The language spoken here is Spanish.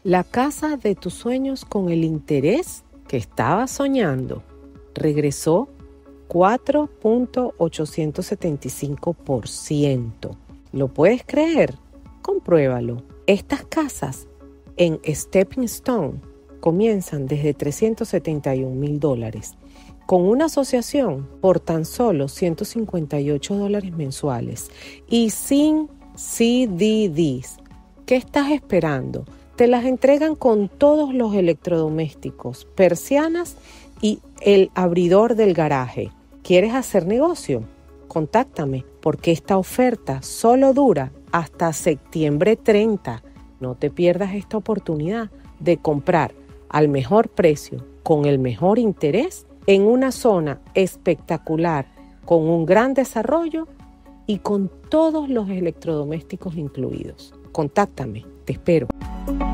La casa de tus sueños con el interés que estabas soñando regresó 4.875%. ¿Lo puedes creer? Compruébalo. Estas casas en Stepping Stone comienzan desde $371,000 con una asociación por tan solo $158 mensuales y sin CDDs. ¿Qué estás esperando? Te las entregan con todos los electrodomésticos, persianas y el abridor del garaje. ¿Quieres hacer negocio? Contáctame porque esta oferta solo dura hasta septiembre 30. No te pierdas esta oportunidad de comprar al mejor precio, con el mejor interés, en una zona espectacular, con un gran desarrollo y con todos los electrodomésticos incluidos. Contáctame, te espero.